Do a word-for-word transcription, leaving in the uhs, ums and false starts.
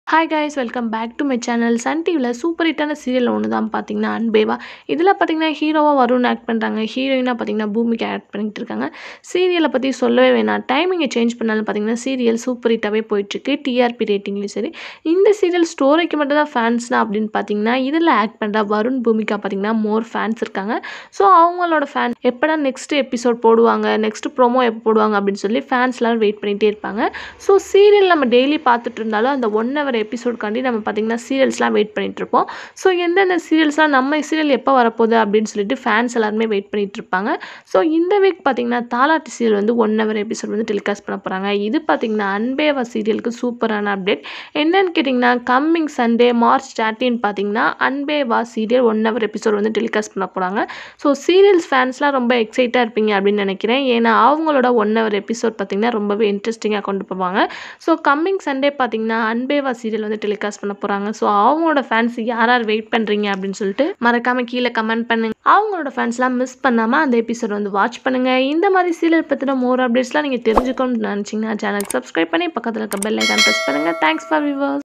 Hi guys, welcome back to my channel. Sun T V ல super ஹிட்டான serial ஒன்று தான் பார்த்தீங்கன்னா அன்பேவா. இதில் பார்த்தீங்கன்னா ஹீரோவாக வருண் ஆக்ட் பண்ணுறாங்க, ஹீரோயினாக பார்த்தீங்கன்னா பூமிகா ஆக்ட் பண்ணிகிட்டு இருக்காங்க. சீரியலை பற்றி சொல்லவே வேணாம், டைமிங்கை சேஞ்ச் பண்ணாலும் பார்த்தீங்கன்னா சீரியல் சூப்பர் ஹிட்டாகவே போயிட்டுருக்கு, டிஆர்பி ரேட்டிங்லேயும் சரி. இந்த சீரியல் ஸ்டோரிக்கு மட்டும் தான் ஃபேன்ஸ்னா அப்படின்னு பார்த்தீங்கன்னா இதில் ஆக்ட் பண்ணுற வருண் பூமிகா பார்த்தீங்கன்னா மோர் ஃபேன்ஸ் இருக்காங்க. ஸோ அவங்களோட ஃபேன் எப்படா நெக்ஸ்ட் எபிசோட் போடுவாங்க, நெக்ஸ்ட் ப்ரோமோ எப்போ போடுவாங்க அப்படின்னு சொல்லி ஃபேன்ஸ் எல்லாரும் வெயிட் பண்ணிகிட்டே இருப்பாங்க. ஸோ சீரியல் நம்ம டெய்லி பார்த்துட்டு இருந்தாலும் அந்த ஒன் ஹவர் எபிசோட்காண்டி நம்ம பார்த்தீங்கன்னா சீரியல்ஸ்லாம் வெயிட் பண்ணிட்டு இருப்போம். ஸோ எந்தெந்த சீரியல்ஸ்லாம் நம்ம சீரியல் எப்போ வரப்போகுது அப்படின்னு சொல்லிட்டு ஃபேன்ஸ் எல்லாருமே வெயிட் பண்ணிட்டு இருப்பாங்க. ஸோ இந்த வீக் பார்த்தீங்கன்னா தாலாட்டு சீரியல் வந்து ஒன் ஹவர் எபிசோட் வந்து டெலிகாஸ்ட் பண்ண போகிறாங்க. இது பார்த்தீங்கன்னா அன்பேவா சீரியலுக்கு சூப்பரான அப்டேட். என்னன்னு கேட்டிங்கன்னா கம்மிங் சண்டே மார்ச் தேர்ட்டீன் பார்த்தீங்கன்னா Anbe Vaa serial one hour episode வந்து டெலிகாஸ்ட் பண்ண போகிறாங்க. ஸோ சீரியல்ஸ் ஃபேன்ஸ்லாம் ரொம்ப எக்ஸைட்டாக இருப்பீங்க அப்படின்னு நினைக்கிறேன். ஏன்னா அவங்களோட ஒன் ஹவர் எபிசோட் பார்த்தீங்கன்னா ரொம்பவே இன்ட்ரெஸ்டிங்காக கொண்டு போவாங்க. ஸோ கம்மிங் சண்டே பார்த்தீங்கன்னா அன்பேவா சீரியல் வந்து டெலிகாஸ்ட் பண்ண போகிறாங்க. ஸோ அவங்களோட ஃபேன்ஸ் யார் யார் வெயிட் பண்ணுறீங்க அப்படின்னு சொல்லிட்டு மறக்காமல் கீழே கமெண்ட் பண்ணுங்க. அவங்களோட ஃபேன்ஸ்லாம் மிஸ் பண்ணாமல் அந்த எபிசோட் வந்து வாட்ச் பண்ணுங்கள். இந்த மாதிரி சீரியல் பற்றின மோர் அப்டேட்ஸ்லாம் நீங்கள் தெரிஞ்சுக்கணும்னு நினச்சிங்கன்னா சேனலுக்கு சப்ஸ்கிரைப் பண்ணி பக்கத்தில் இருக்க பெல் ஐக்கான் ப்ரெஸ் பண்ணுங்கள். Thanks for viewers.